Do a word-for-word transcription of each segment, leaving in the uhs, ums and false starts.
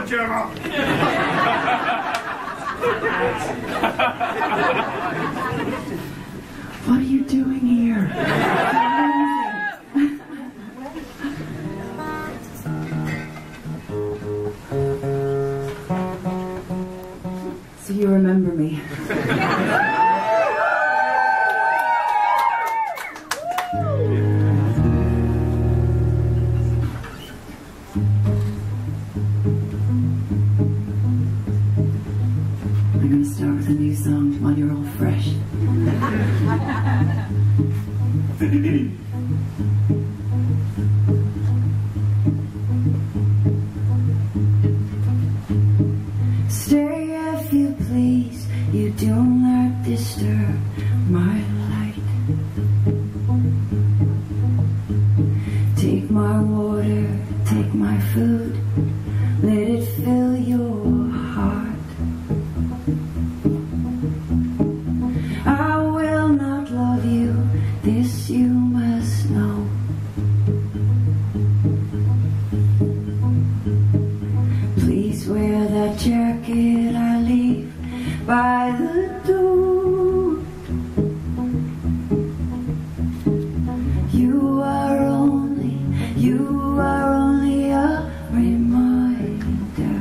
Gemma. What are you doing here? So you remember me. I'm going to start with a new song while you're all fresh. Stay if you please, you do not disturb my light. Take my water, take my food, let it fill your heart. I will not love you, this you must know. Please wear that jacket I leave by the door. You are only, you are only a reminder.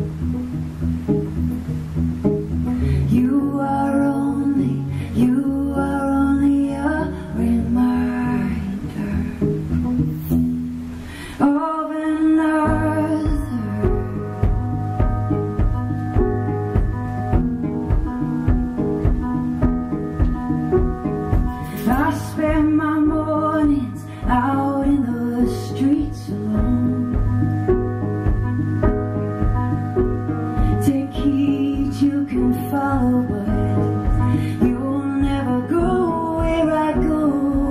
You are only, you are only a reminder of another. I spend my mornings out in the streets alone. Take heed, you can follow, but you'll never go where I go.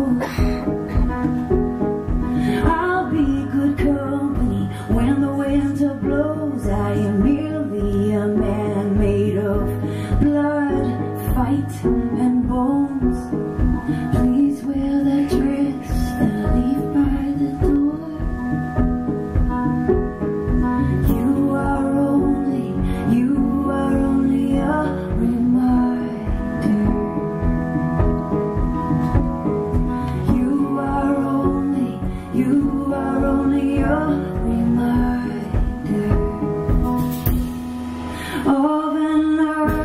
I'll be good company when the winter blows. I am merely a man made of blood, fight, and bones. Please wear that dress that I leave by the door. You are only, you are only a reminder. You are only, you are only a reminder of another.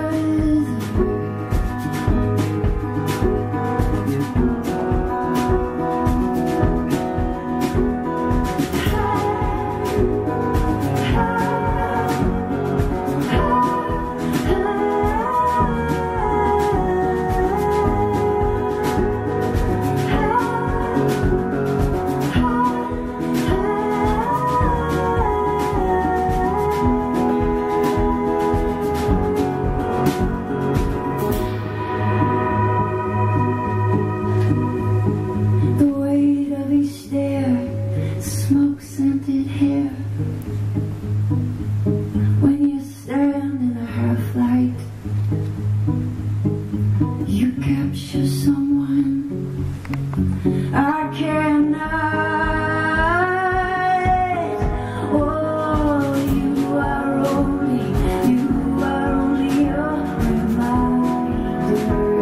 The weight of each stare, smoke-scented hair. When you stand in a half-light, you capture someone I cannot. Oh, you are only, you are only a reminder.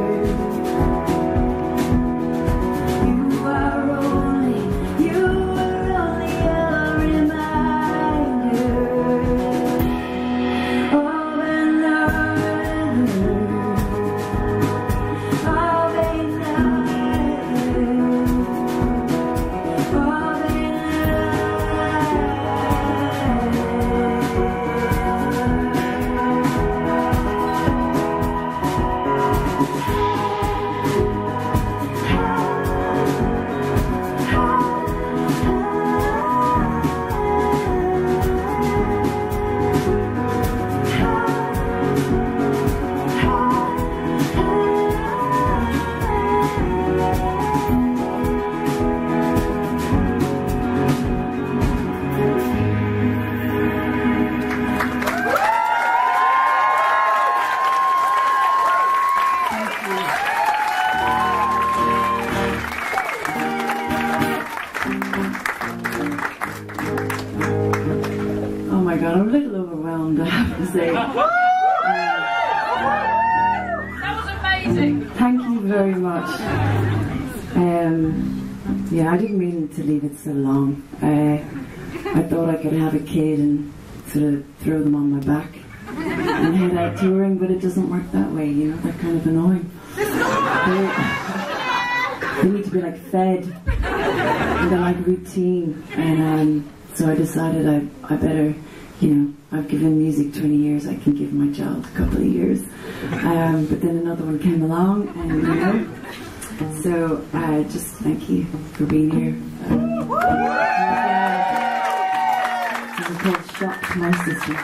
You are only, you are only a reminder of another, of Oh my God, I'm a little overwhelmed. overwhelmed, I have to say. Uh, that was amazing. Thank you very much. Um, yeah, I didn't mean to leave it so long. Uh, I thought I could have a kid and sort of throw them on my back and head out touring, but it doesn't work that way, you know, they're kind of annoying. They, they need to be like fed, and they're like routine, and um, so I decided I, I better, you know, I've given music twenty years, I can give my child a couple of years. Um, but then another one came along, and you know, so uh, just thank you for being here. Uh, this is called Shock to My Sister.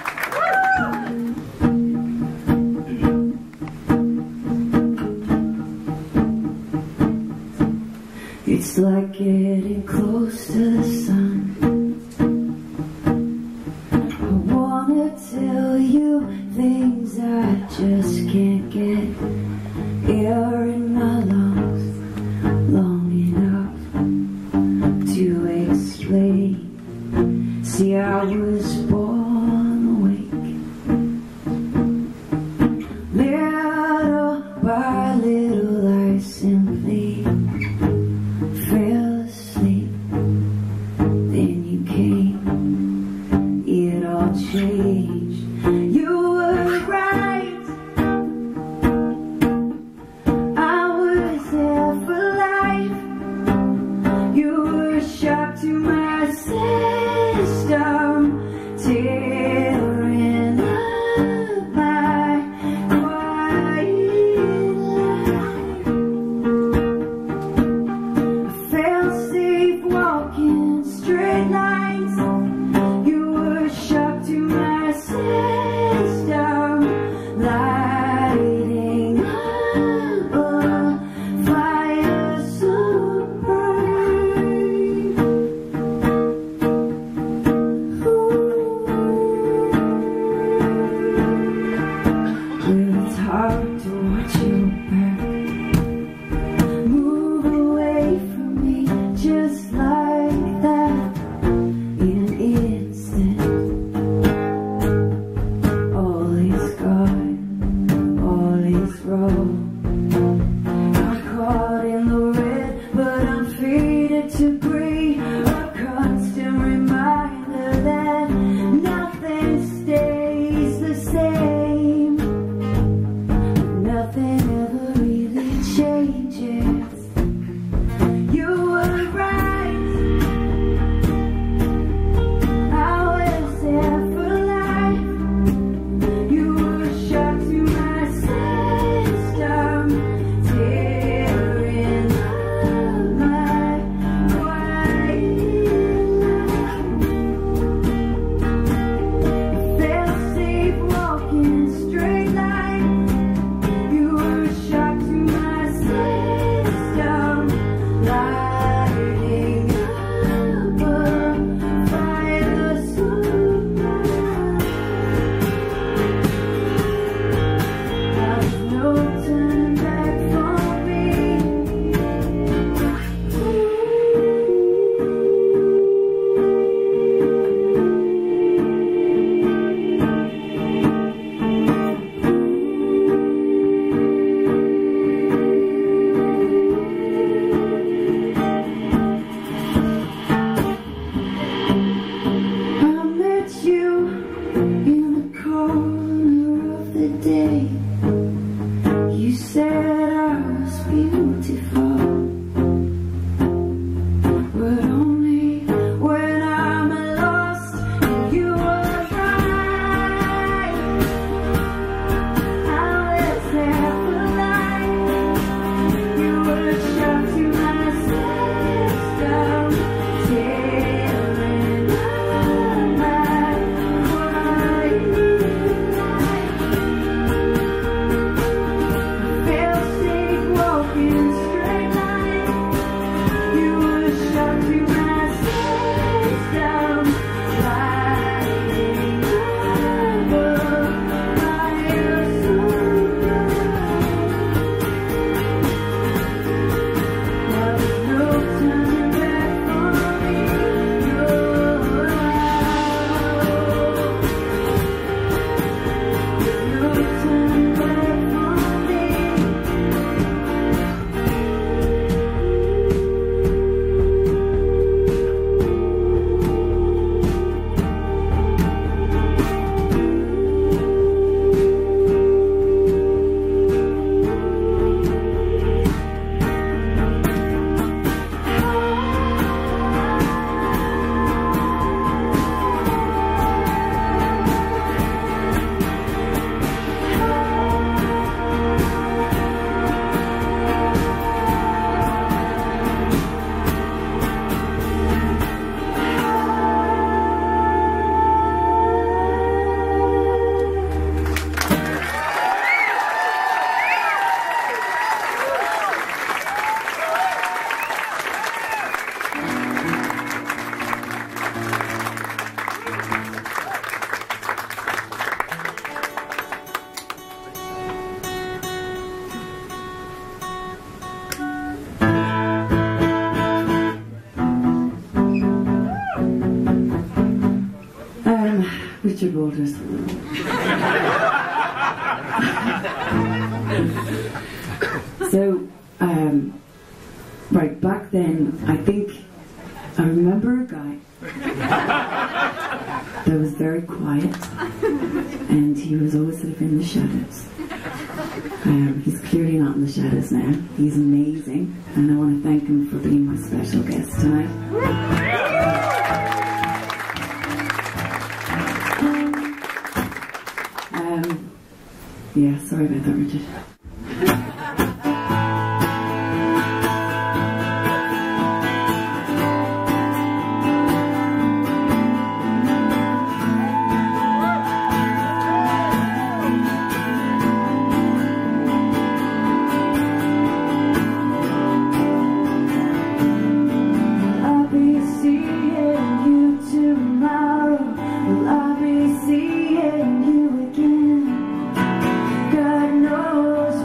It's like getting close to the sun. I wanna tell you things I just can't get air in my lungs long enough to explain. See, I was born awake, little by little I simply fell asleep. Then you came, it all changed. You were right, I was there for life. You were a shock to my system, tearing up my quiet life. I felt safe walking straight lines. You were a shock to my system. Richard Walters. So, um, right, back then, I think, I remember a guy that was very quiet, and he was always sort of in the shadows. Um, he's clearly not in the shadows now. He's amazing, and I want to thank him for being my special guest tonight. Um, yeah, sorry about that, Richard. God knows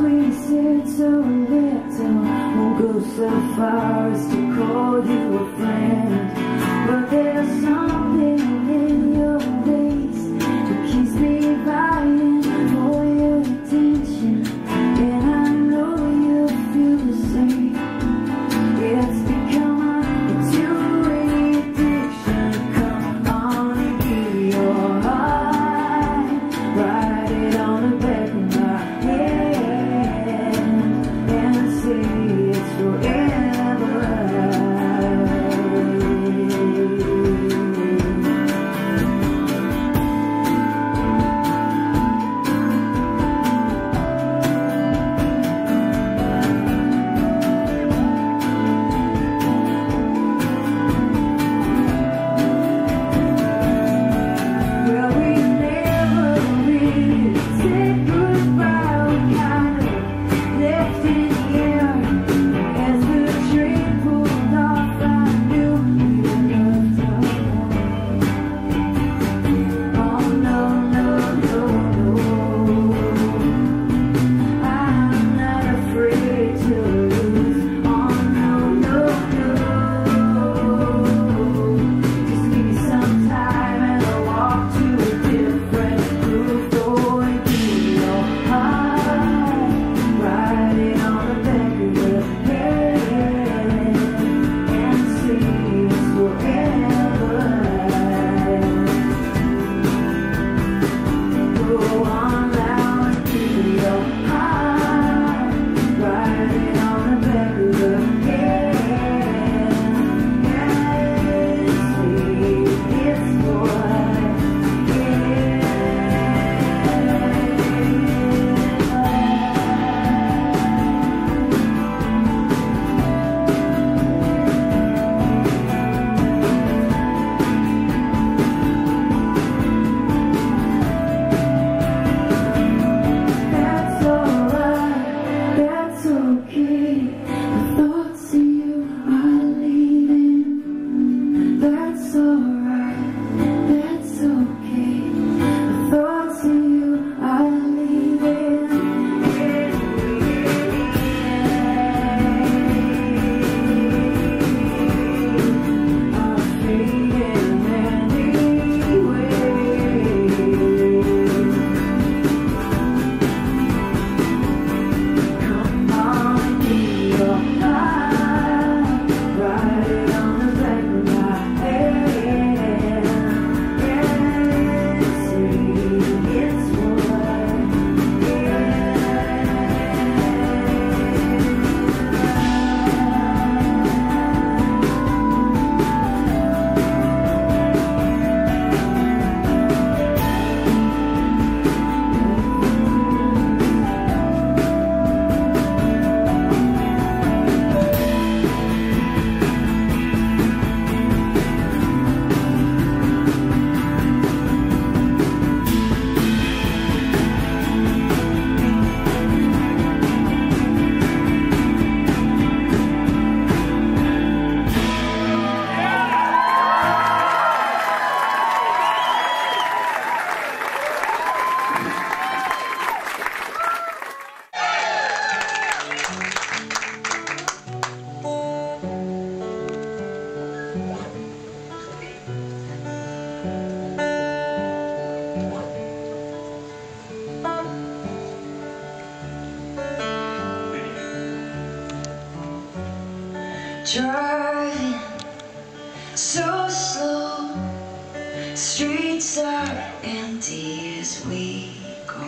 Driving so slow, streets are empty as we go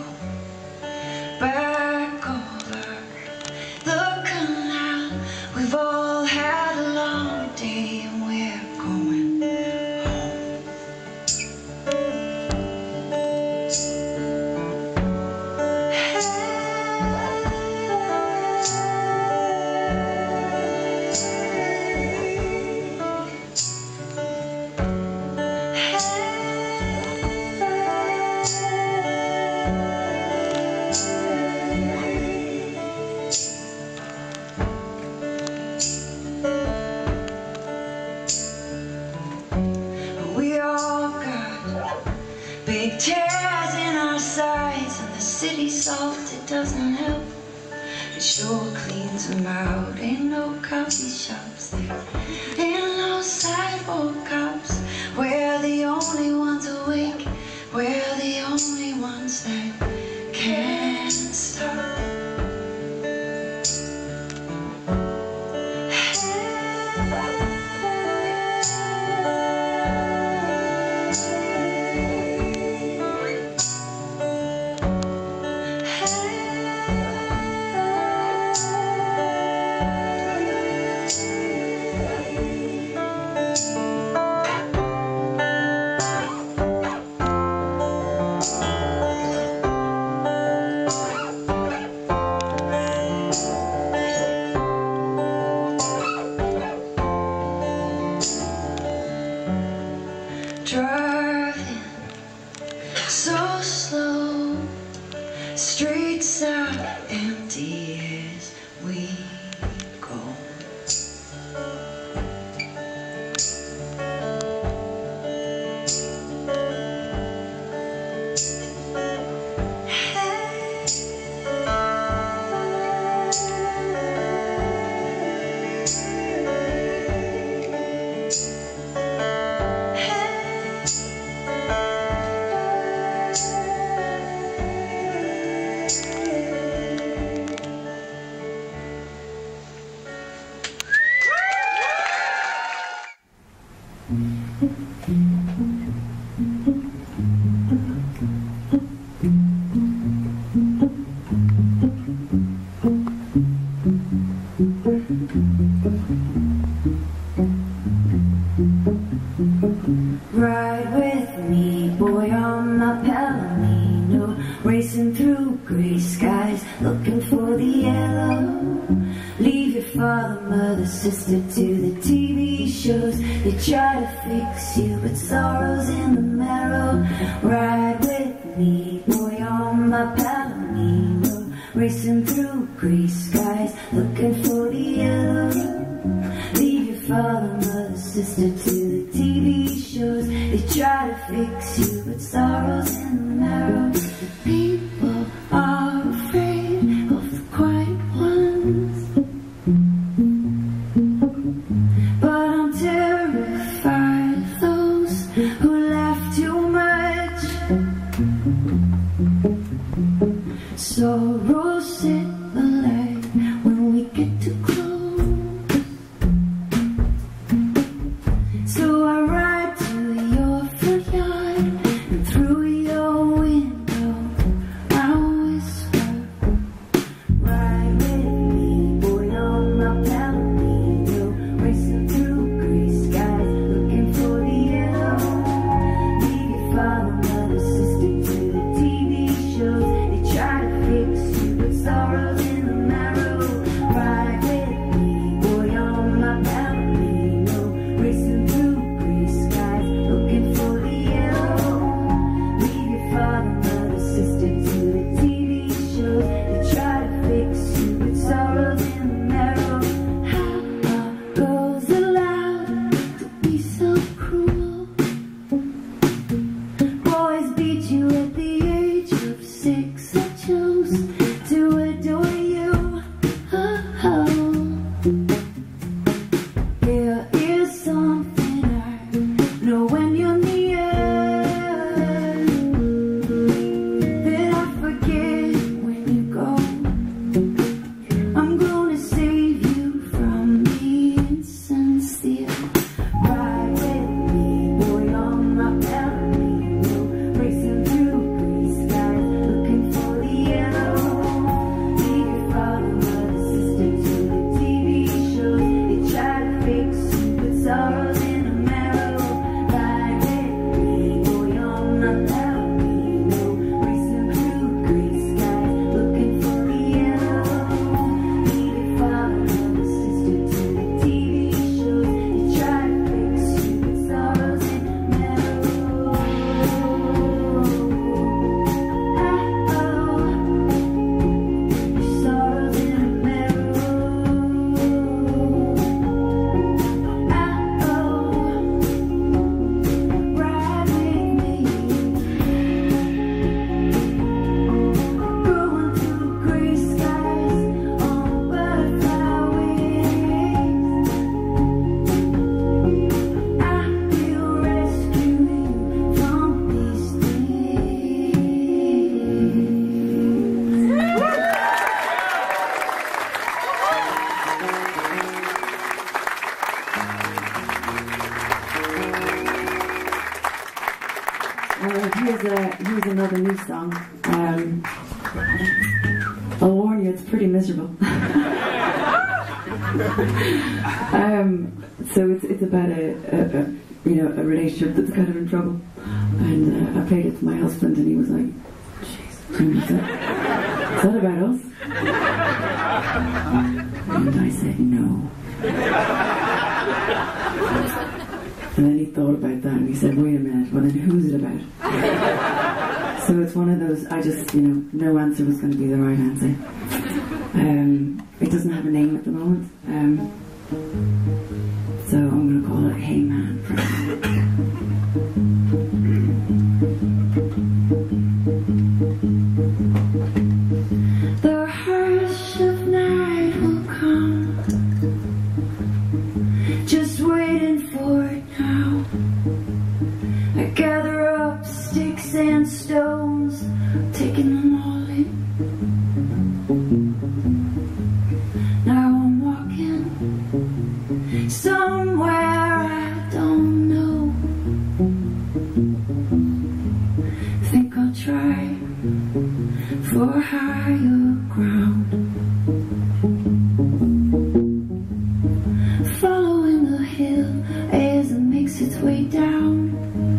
back over the canal. We've all had a long day and we're going home. We all got big tears in our sides, and the city salt, it doesn't help. It sure cleans them out. Ain't no coffee shops there, ain't no sidewalk cops. We're the only ones awake, we're the only ones that can't stop. Driving so slow, streets are empty as we go. Ride with me, boy, on my Palomino, racing through gray skies, looking for the yellow. Leave your father, mother, sister to the T V shows. They try to fix you, but sorrow's in the marrow. Ride with me, boy, on my Palomino, racing through gray skies, looking for the yellow. Leave your father, mother, sister to the T V shows. They try to fix you, but sorrow's in the marrow. People are afraid of the quiet ones, but I'm terrified of those who laugh too much. Sorrow sit alive when we get too close. So I ride to your front yard, and through your window I'll whisper. Ride with me, boy, on my Palomino, racing through gray skies, looking for the yellow. Leave your father, mother, sister to the T V shows. They try to fix you, but sorrow's in the marrow. song. Um, I'll warn you, it's pretty miserable. um, so it's it's about a, a, a you know a relationship that's kind of in trouble, and uh, I played it to my husband, and he was like, "Jesus, is that, is that about us?" And I said, "No." And then he thought about that, and he said, "Wait a minute, well then who's it about?" So it's one of those, I just, you know, no answer was going to be the right answer. Um, it doesn't have a name at the moment, um, so I'm going to call it Hey Man. The hush of night will come, just waiting for it now. I gather up sticks and stones, taking them all in. Now I'm walking somewhere I don't know. Think I'll try for higher ground. Following the hill as it makes its way down,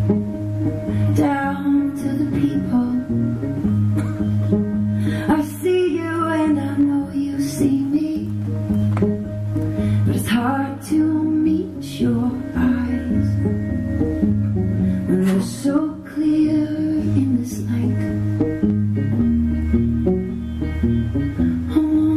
down to the people. I see you and I know you see me, but it's hard to meet your eyes when they're so clear in this light. I'm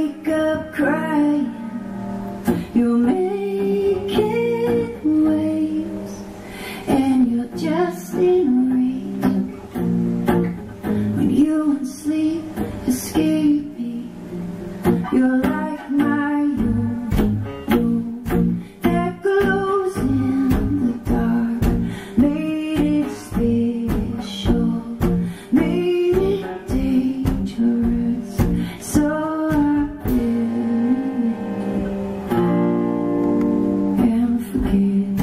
wake up crying, you're making waves, and you're just in reach. When you in sleep escape me, you're like my you, you that glows in the dark, made it special, made it dangerous, so I build and forget.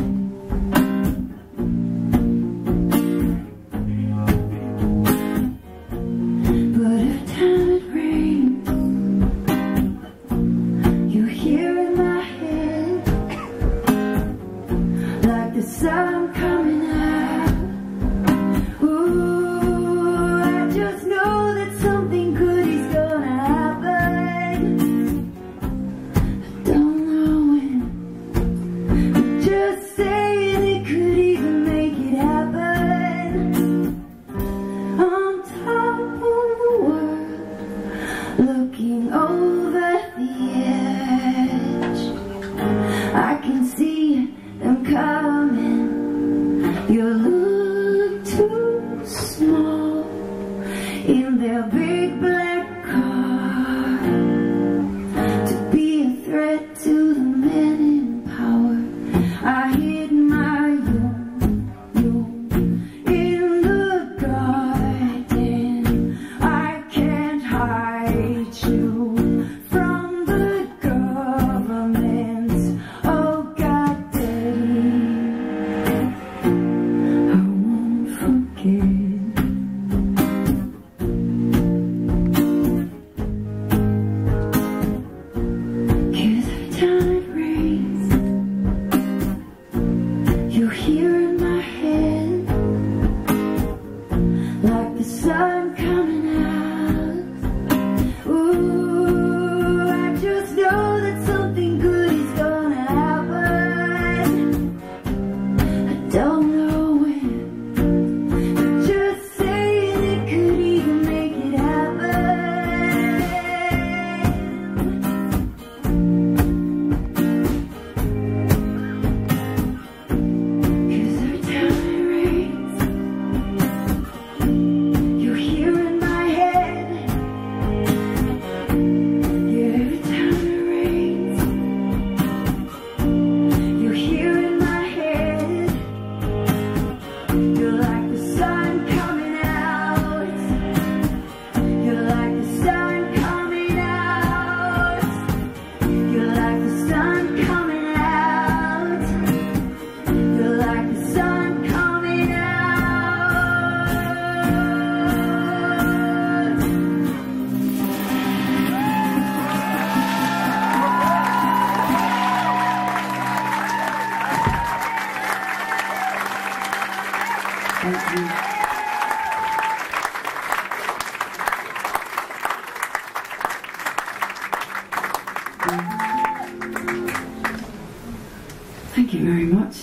But if time it rains, you hear in my head like the sun coming out. Ooh, I just know that something good is gonna happen. I don't know when, but just saying it could even make it happen. On top of the world, looking over the edge, I can see them coming. You look too small in their big black car to be a threat to the men in power. I hid my you, you in the garden. I can't hide you from the government. Oh God, Daddy, I won't forget. Cause every time it rains, you hear in my head like the sun coming out. Ooh, I just know that something good is gonna happen. I don't know when, but just saying it could even make it happen. Cause every time it rains, you hear in my head. Yeah, every time it rains, you hear in my head. You're like the sun coming out. You're like the sun coming out. You're like the sun coming out. You're like the sun coming out. Thank you. Thank you very much.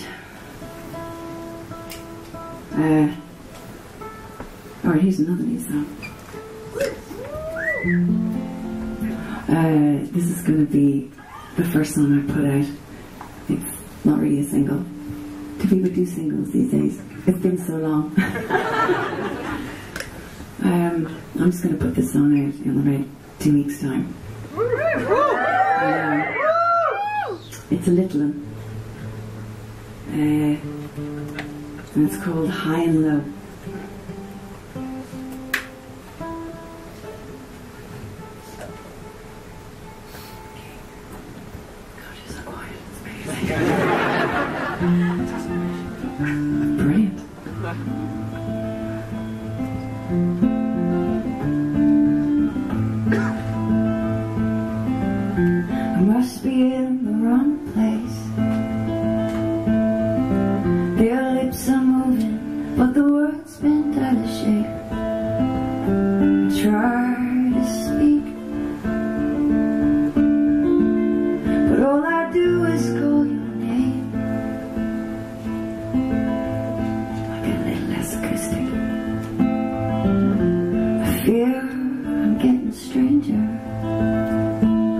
Uh, all right, here's another new song. Uh, this is going to be the first song I put out. It's not really a single. Do people do singles these days? It's been so long. um, I'm just going to put this song out in about two weeks' time. Um, it's a little one. Uh, and it's called High and Low. God, you're so quiet. It's amazing. Brilliant. I must be in the wrong place. Their lips are moving, but the words bent out of shape. I try to speak, but all I do is call your name. Like a little less acoustic. I fear I'm getting stranger.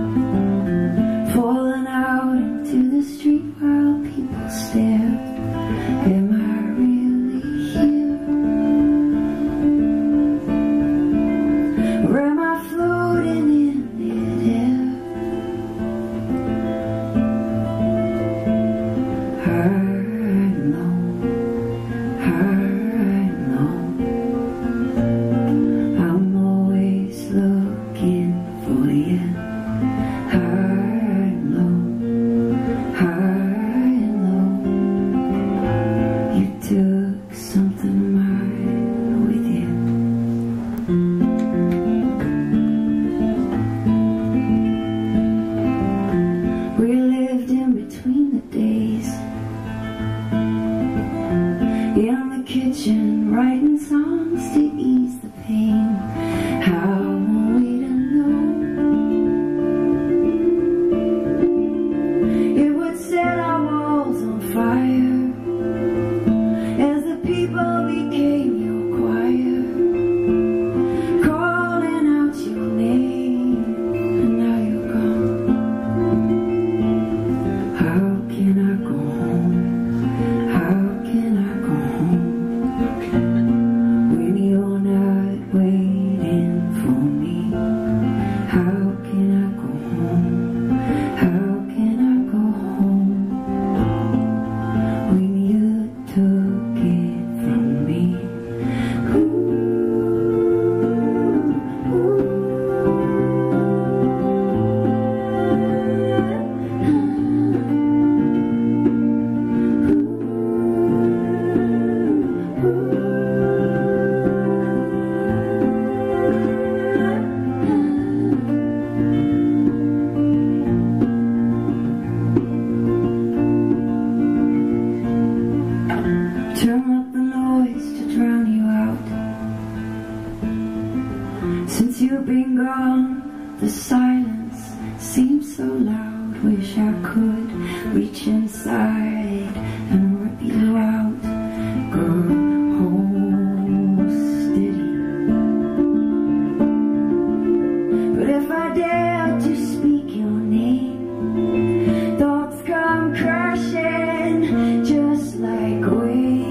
seems so loud. Wish I could reach inside and rip you out. Girl, hold steady. But if I dare to speak your name, thoughts come crashing just like waves.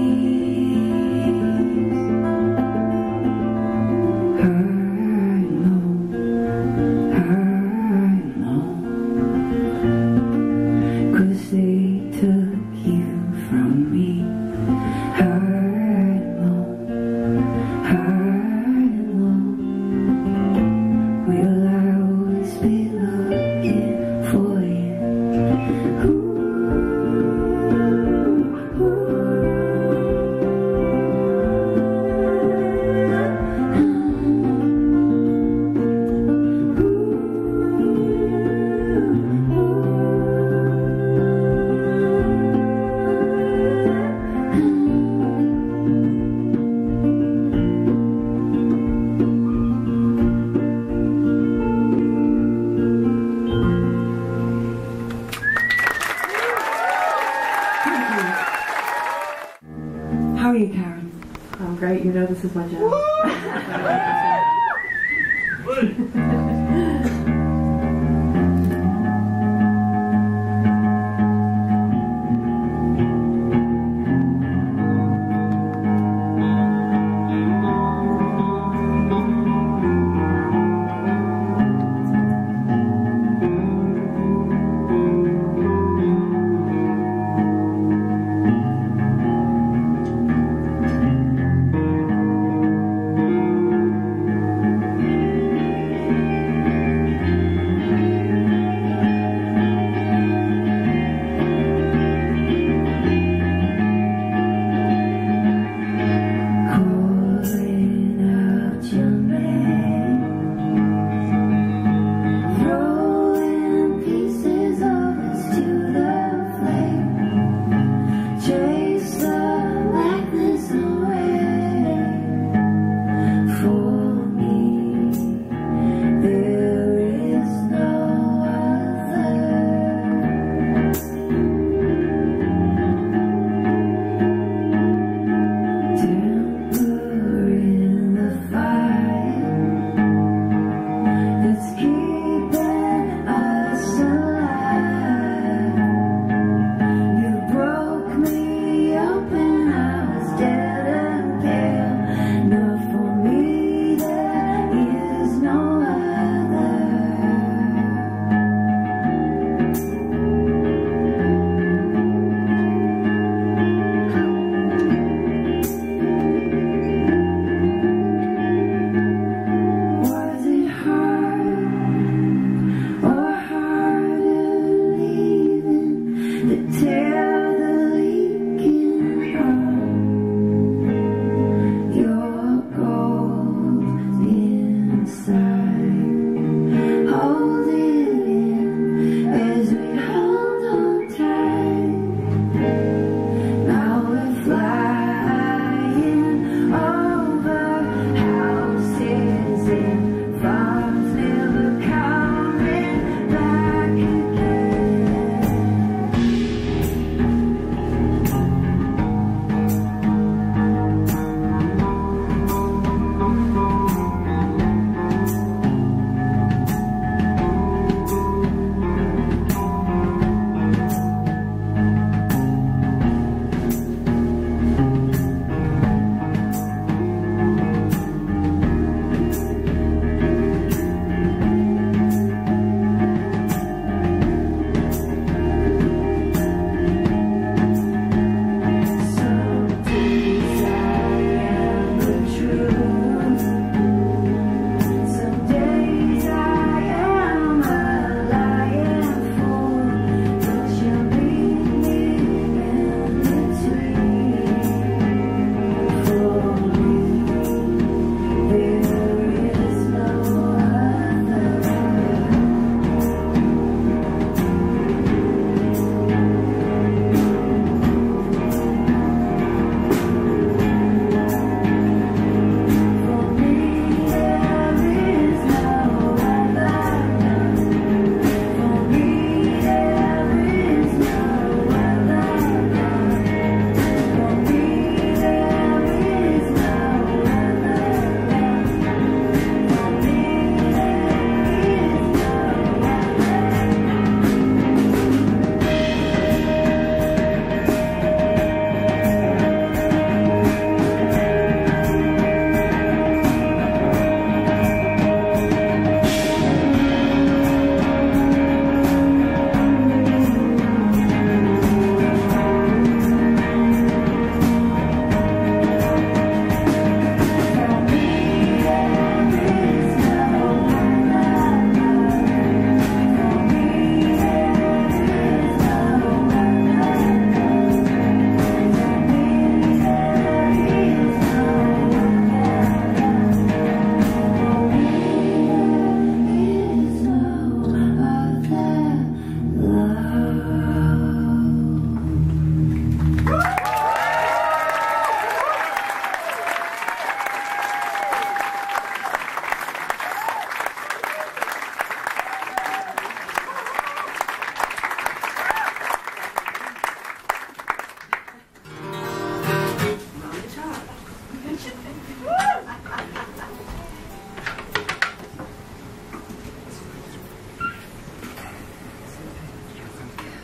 How are you, Karen? I'm great. You know this is my job.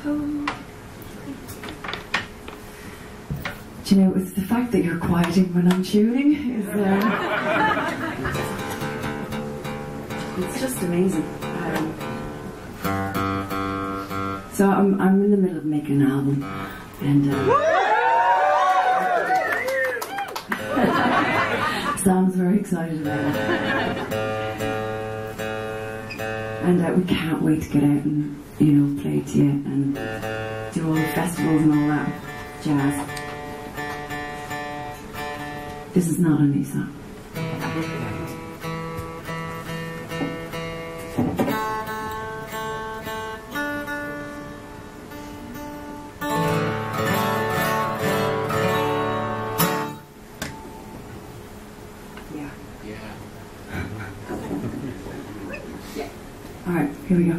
Do you know, it's the fact that you're quieting when I'm tuning is uh, it's just amazing. Um, so I'm I'm in the middle of making an album, and uh, Sam's very excited about it, and uh, we can't wait to get out and, you know, play to you and do all the festivals and all that jazz. This is not a new song. Yeah. Yeah. All right, here we go.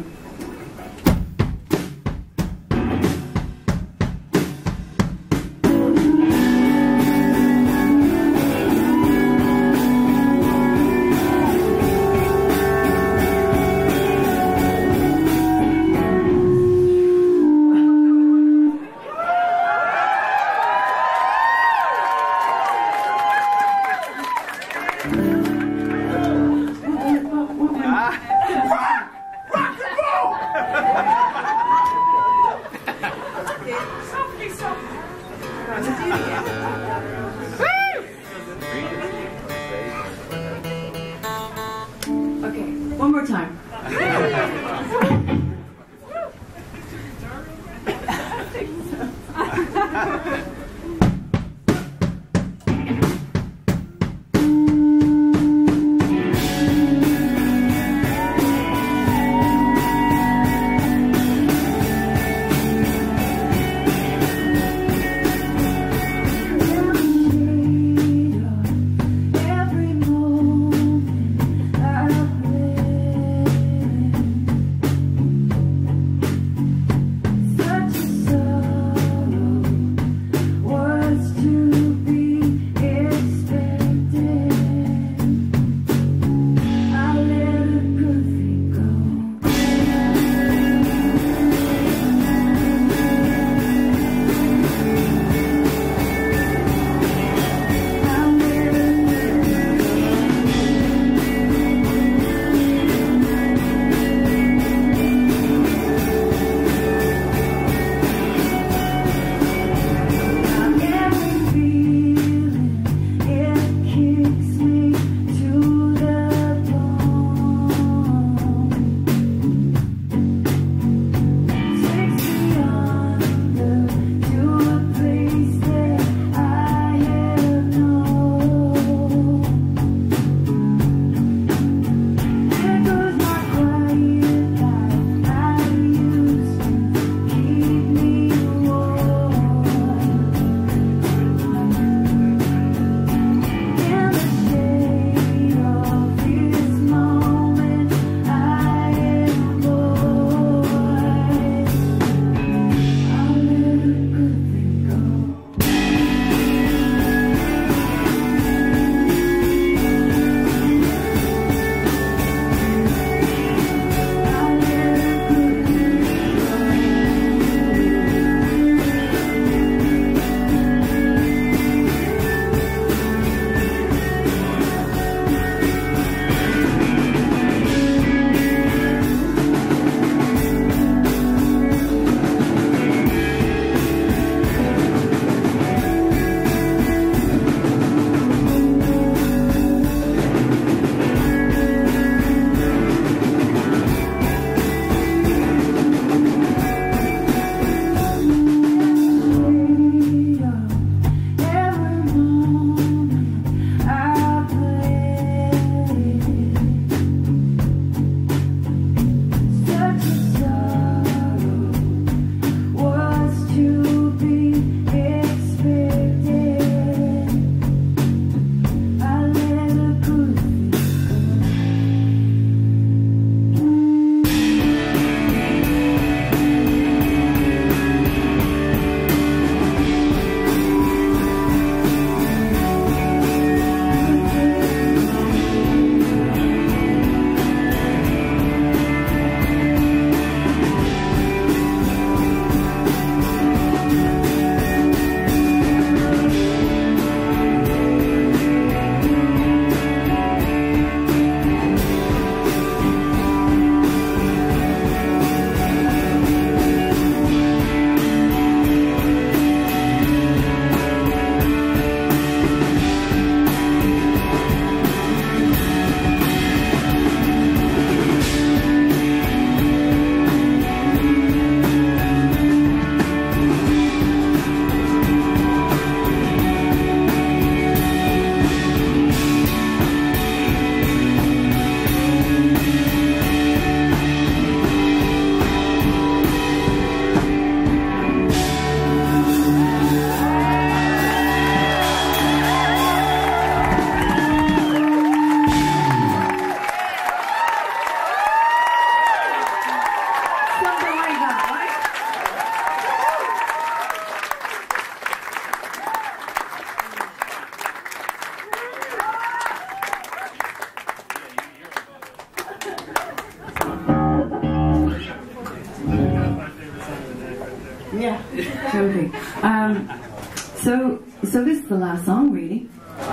Yeah, totally. Um, so, so this is the last song, really.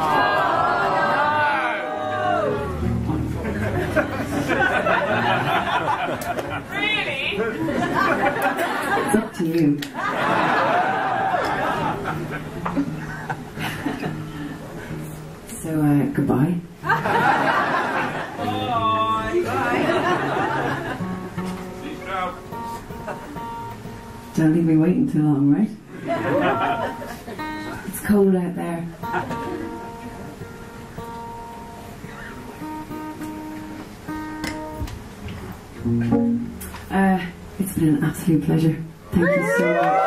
Really? It's up to you. So, uh, goodbye. Don't leave me waiting too long, right? It's cold out there. Uh, it's been an absolute pleasure. Thank you so much.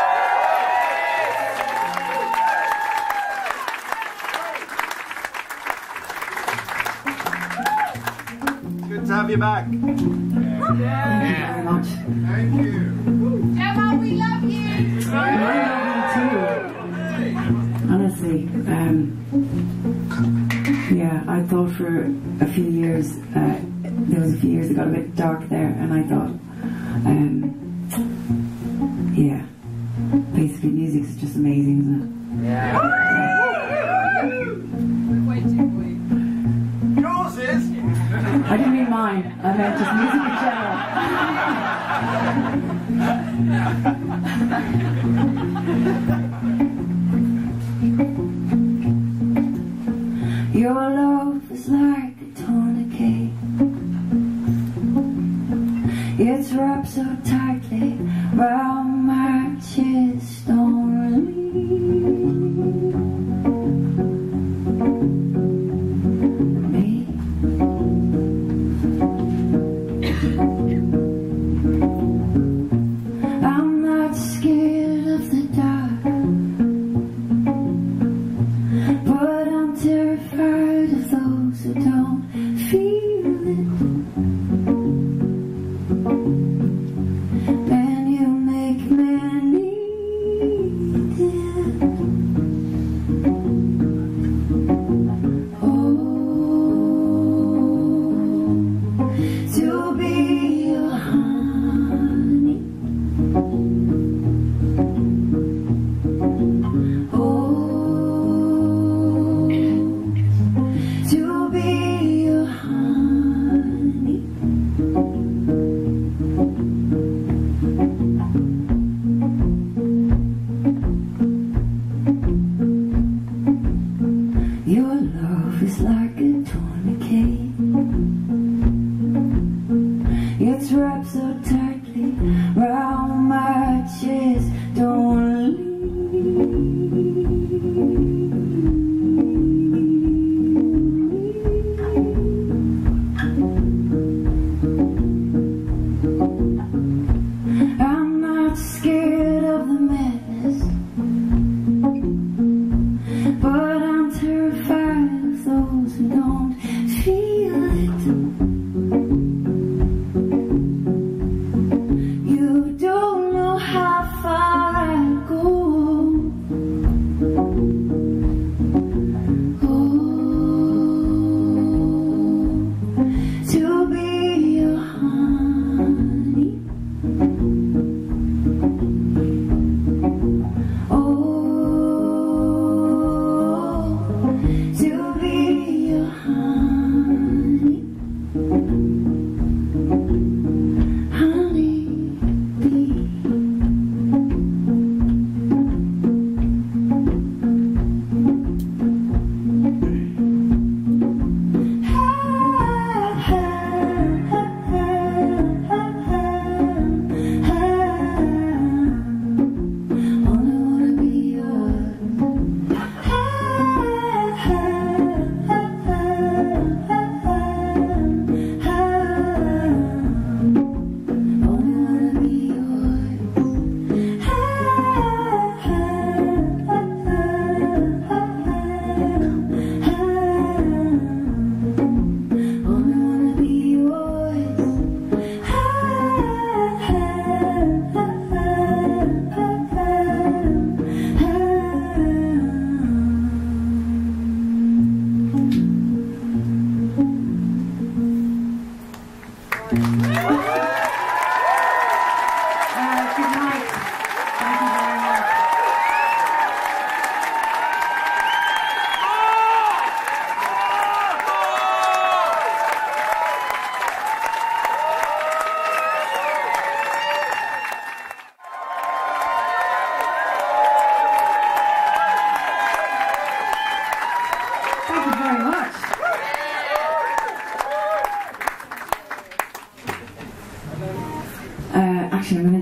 Good to have you back. Thank you very much. Thank you. Gemma, we love you. I love you too. Honestly, um, yeah, I thought for a few years, uh, there was a few years that got a bit dark there, and I thought, um, yeah, basically music's just amazing, isn't it? Yeah. Yours is. I didn't mean mine, I meant just music in general. Your love is like a tourniquet. It's wrapped so tightly round my chest, don't me. I'm not scared of the dark, but I'm terrified of those who don't feel it. And you may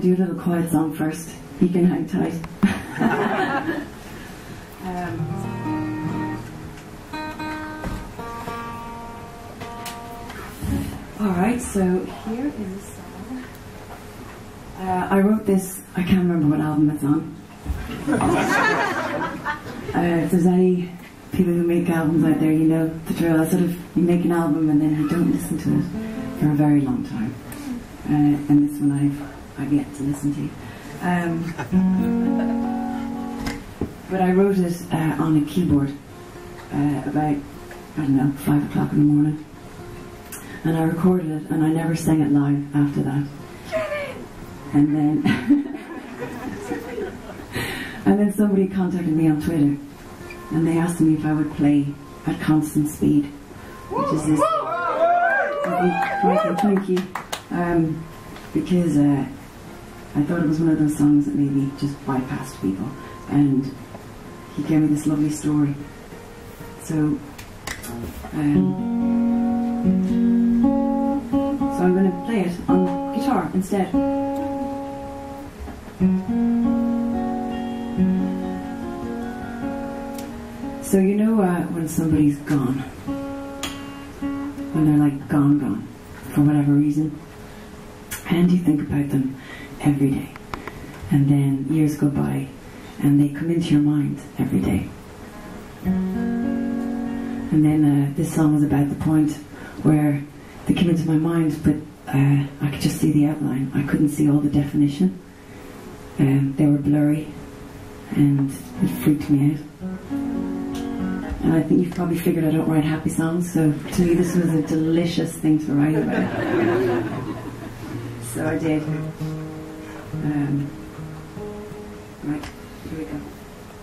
do a little quiet song first. You can hang tight. um, Alright, so here is a song. Uh, I wrote this, I can't remember what album it's on. uh, if there's any people who make albums out there, you know the drill. I sort of, you make an album and then you don't listen to it for a very long time. Uh, and this one I've, I've yet to listen to. Um, but I wrote it uh, on a keyboard uh, about, I don't know, five o'clock in the morning. And I recorded it, and I never sang it live after that. And then, and then somebody contacted me on Twitter, and they asked me if I would play at constant speed, which is this. Thank you, thank you. Um, because uh, I thought it was one of those songs that maybe just bypassed people, and he gave me this lovely story. So. Um, So I'm going to play it on guitar instead. So you know uh, when somebody's gone, when they're like gone, gone, for whatever reason, and you think about them every day, and then years go by, and they come into your mind every day. And then uh, this song is about the point where they came into my mind, but uh, I could just see the outline. I couldn't see all the definition. Um, they were blurry, and it freaked me out. And I think you've probably figured I don't write happy songs, so to me this was a delicious thing to write about. So I did. Um, right, here we go.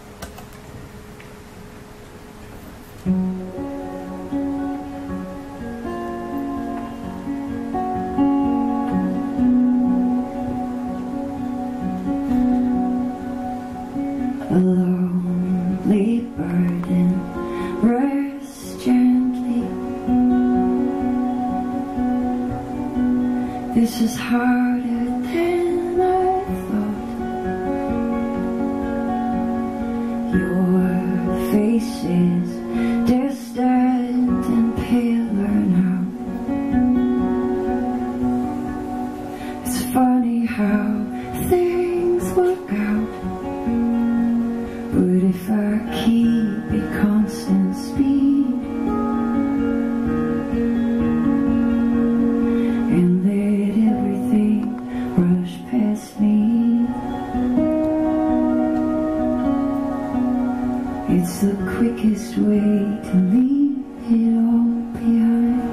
A lonely burden rests gently. This is harder than I thought. Your face is distant and paler now. It's funny how things work out. But if I keep at constant speed and let everything rush past me, it's the quickest way to leave it all behind.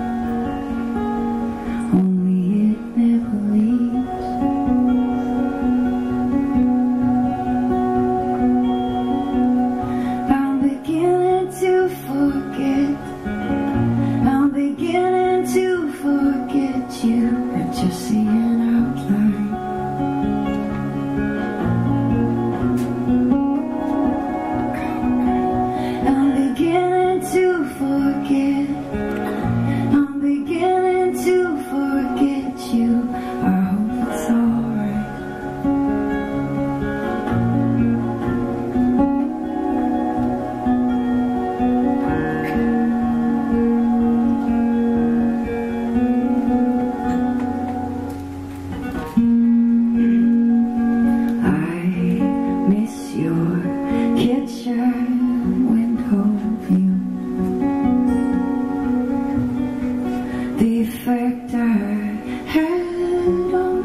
Only it never leaves. I'm beginning to forget you and just see an outline. I'm beginning to forget. I'm beginning to forget you. I hope it's alright. The effect I had on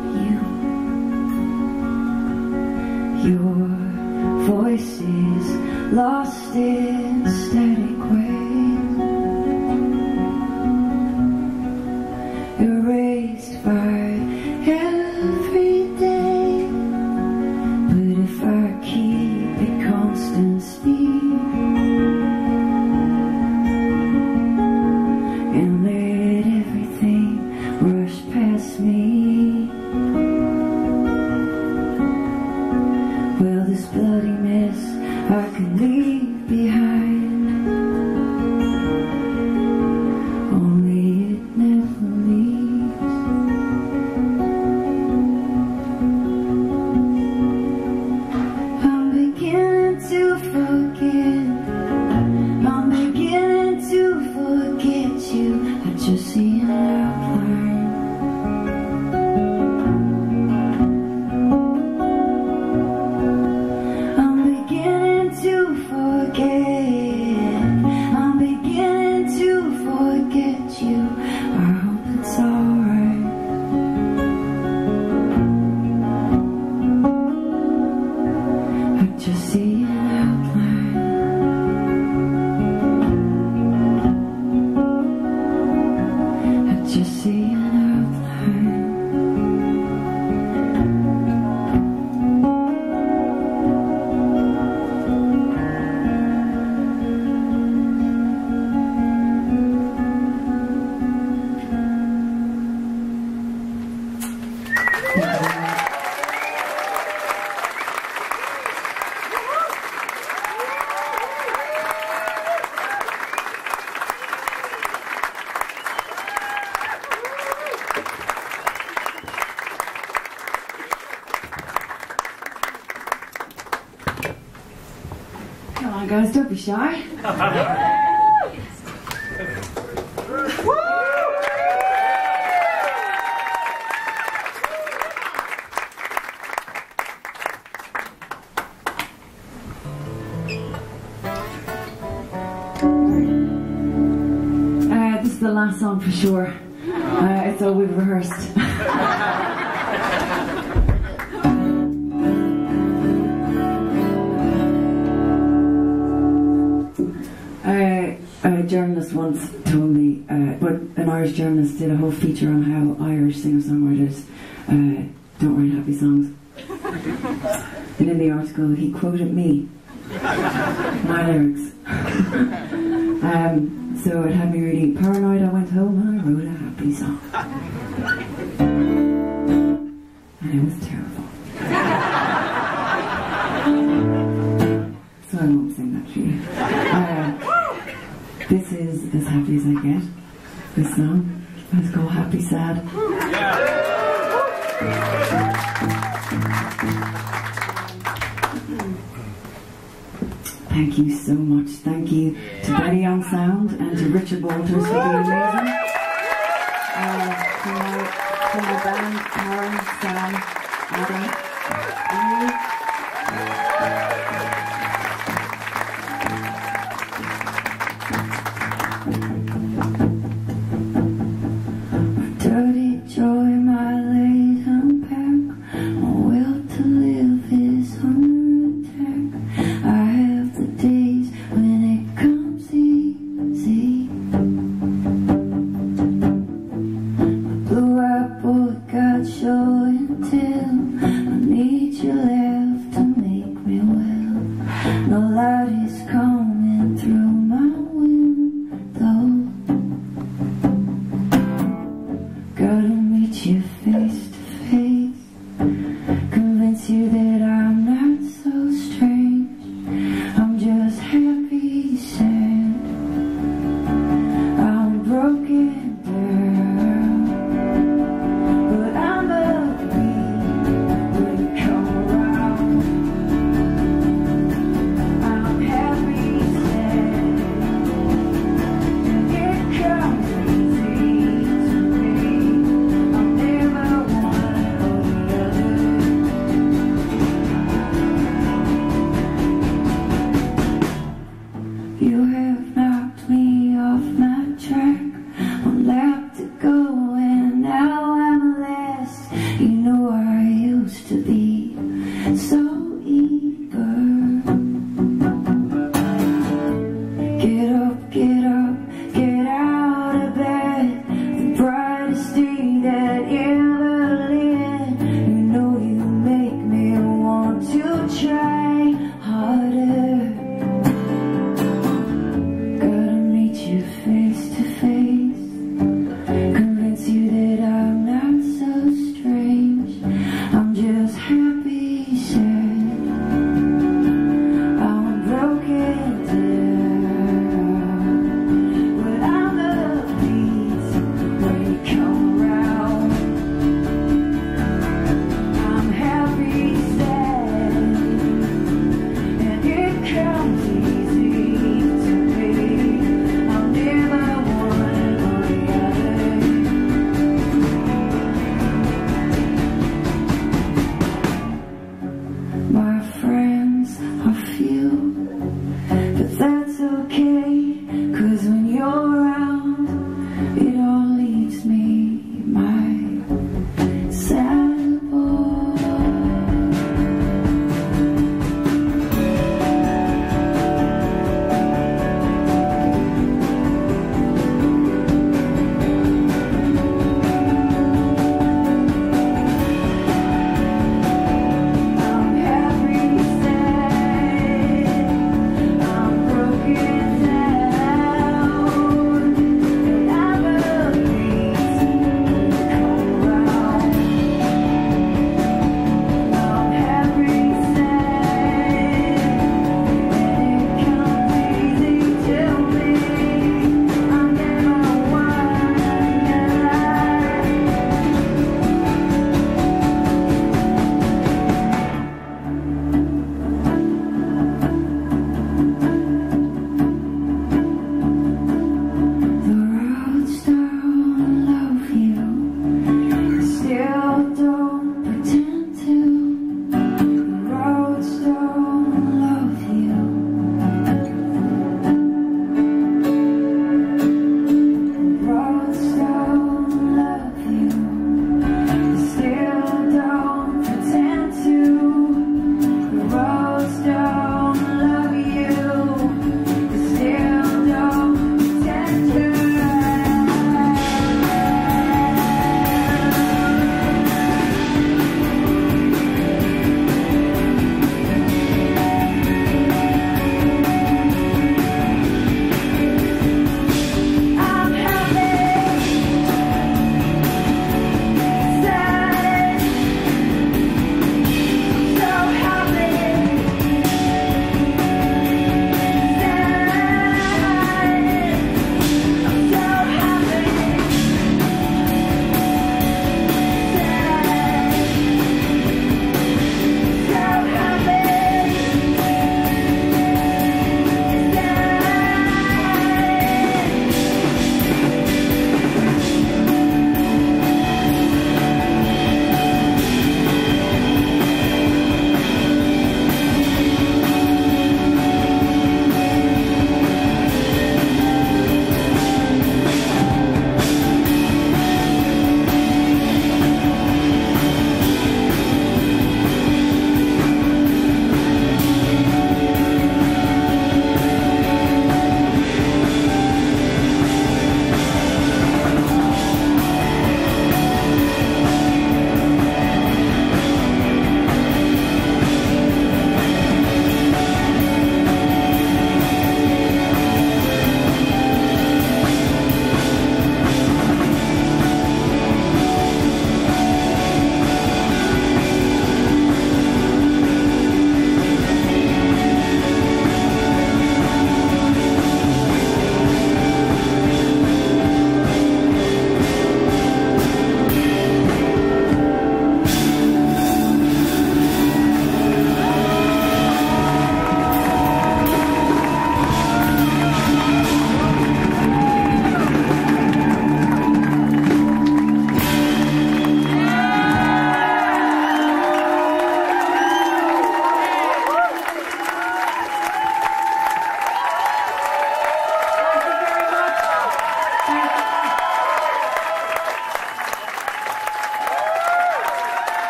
you. Your voice is lost in static waves, erased by every day. But if I keep at constant speed and let everything rush past me, well, this bloody mess I could leave behind. on, guys, don't be shy. Uh, this is the last song for sure. Uh, it's all we've rehearsed. Uh, a journalist once told me, uh, but an Irish journalist did a whole feature on how Irish singer-songwriters uh, don't write happy songs. And in the article he quoted me, my lyrics. um, so it had me really paranoid. I went home and I wrote a happy song. And it was terrible. So I won't sing that to you. Uh, This is as happy as I get. This song. It's called Happy Sad. Thank you so much. Thank you to Betty on sound and to Richard Walters for being amazing. Uh, to, my, to my band, Karen, Sam, Adam, Emily. Dirty joy, my late unpack. My will to live is under attack. I have the days when it comes easy. My blue-eyed boy got show and tell. I need your laugh to make me well. No light is coming through my window. Gotta meet you face to face, convince you that I'm not so strange. I'm just happy, sad. I'm broken down, but I'm upbeat when you come around. I'm happy, sad, and it comes easy to me. You have knocked me off my track. One lap to go and now I'm last. You know I used to be so